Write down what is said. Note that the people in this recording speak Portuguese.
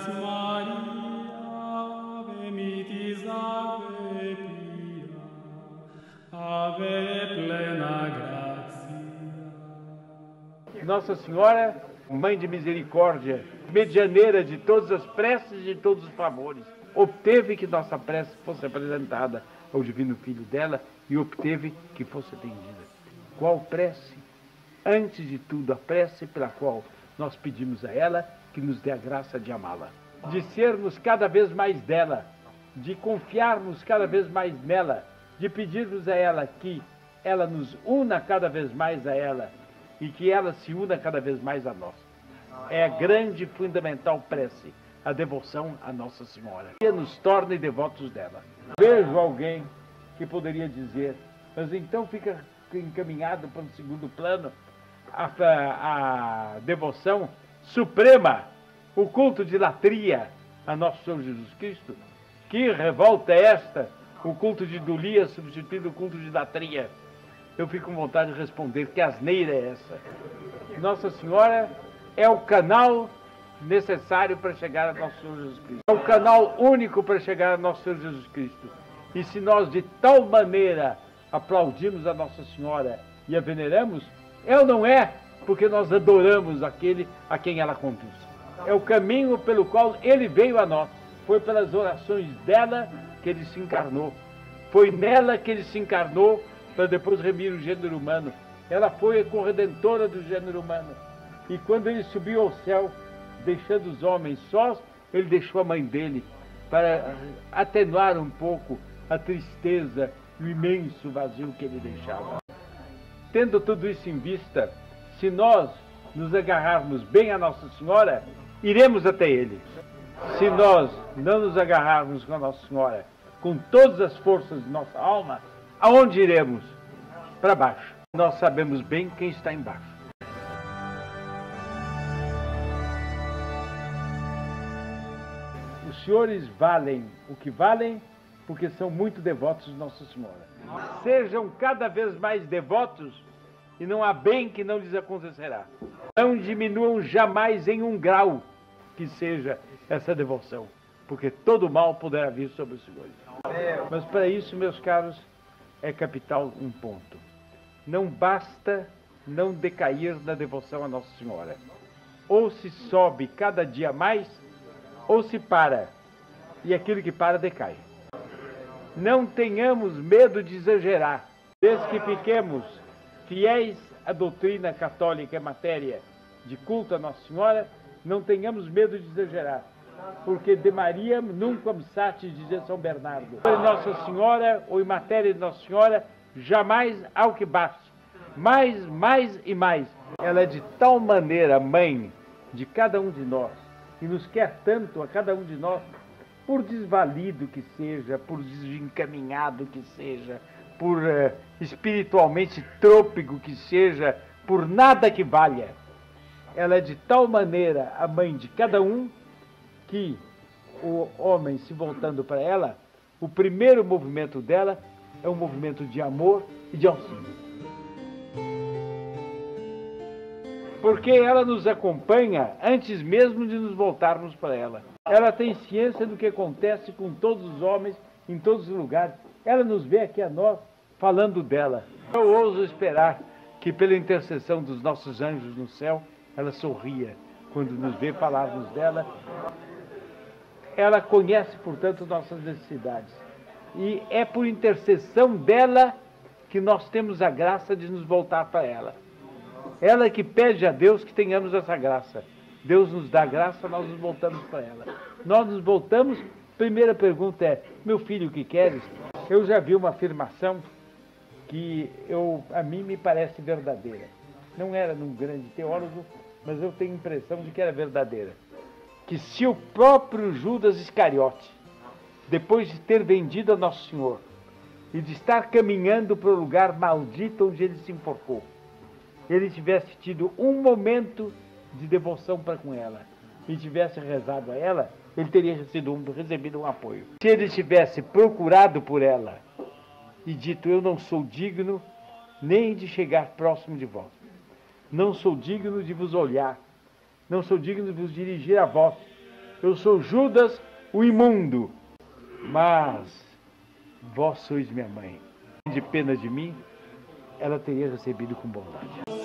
Dies Maria, ave mitis ave pia, ave plena gratia. Nossa Senhora, Mãe de Misericórdia, medianeira de todas as preces e de todos os favores, obteve que nossa prece fosse apresentada ao Divino Filho dela e obteve que fosse atendida. Qual prece? Antes de tudo, a prece pela qual nós pedimos a ela que nos dê a graça de amá-la, de sermos cada vez mais dela, de confiarmos cada vez mais nela, de pedirmos a ela que ela nos una cada vez mais a ela e que ela se una cada vez mais a nós. É a grande e fundamental prece, a devoção a Nossa Senhora, que nos torne devotos dela. Vejo alguém que poderia dizer, mas então fica encaminhado para o segundo plano a devoção suprema, o culto de latria a Nosso Senhor Jesus Cristo. Que revolta é esta? O culto de idolia substituindo o culto de latria. Eu fico com vontade de responder, que asneira é essa? Nossa Senhora é o canal necessário para chegar a Nosso Senhor Jesus Cristo. É o canal único para chegar a Nosso Senhor Jesus Cristo. E se nós de tal maneira aplaudimos a Nossa Senhora e a veneramos, é ou não é? Porque nós adoramos aquele a quem ela conduz. É o caminho pelo qual ele veio a nós. Foi pelas orações dela que ele se encarnou. Foi nela que ele se encarnou para depois remir o gênero humano. Ela foi a corredentora do gênero humano. E quando ele subiu ao céu, deixando os homens sós, ele deixou a mãe dele para atenuar um pouco a tristeza e o imenso vazio que ele deixava. Tendo tudo isso em vista, se nós nos agarrarmos bem a Nossa Senhora, iremos até ele. Se nós não nos agarrarmos com a Nossa Senhora, com todas as forças de nossa alma, aonde iremos? Para baixo. Nós sabemos bem quem está embaixo. Os senhores valem o que valem, porque são muito devotos de Nossa Senhora. Sejam cada vez mais devotos e não há bem que não lhes acontecerá. Não diminuam jamais em um grau que seja essa devoção, porque todo mal poderá vir sobre os senhores. Mas para isso, meus caros, é capital um ponto. Não basta não decair na devoção a Nossa Senhora. Ou se sobe cada dia mais, ou se para, e aquilo que para decai. Não tenhamos medo de exagerar, desde que fiquemos fiéis à doutrina católica em matéria de culto a Nossa Senhora, não tenhamos medo de exagerar, porque de Maria nunquam satis, dizia São Bernardo. Em Nossa Senhora, ou em matéria de Nossa Senhora, jamais há o que baste. Mais e mais. Ela é de tal maneira mãe de cada um de nós, e nos quer tanto a cada um de nós, por desvalido que seja, por desencaminhado que seja, por espiritualmente trôpego que seja, por nada que valha. Ela é de tal maneira a mãe de cada um, que o homem se voltando para ela, o primeiro movimento dela é um movimento de amor e de auxílio. Porque ela nos acompanha antes mesmo de nos voltarmos para ela. Ela tem ciência do que acontece com todos os homens, em todos os lugares. Ela nos vê aqui a nós, falando dela. Eu ouso esperar que pela intercessão dos nossos anjos no céu, ela sorria quando nos vê falarmos dela. Ela conhece, portanto, nossas necessidades. E é por intercessão dela que nós temos a graça de nos voltar para ela. Ela que pede a Deus que tenhamos essa graça. Deus nos dá graça, nós nos voltamos para ela. Nós nos voltamos, primeira pergunta é, meu filho, o que queres? Eu já vi uma afirmação que a mim me parece verdadeira. Não era num grande teólogo, mas eu tenho a impressão de que era verdadeira. Que se o próprio Judas Iscariote, depois de ter vendido a Nosso Senhor e de estar caminhando para o lugar maldito onde ele se enforcou, ele tivesse tido um momento de devoção para com ela e tivesse rezado a ela, ele teria recebido um apoio. Se ele tivesse procurado por ela e dito, eu não sou digno nem de chegar próximo de vós, não sou digno de vos olhar, não sou digno de vos dirigir a vós, eu sou Judas, o imundo, mas vós sois minha mãe. De pena de mim, ela teria recebido com bondade.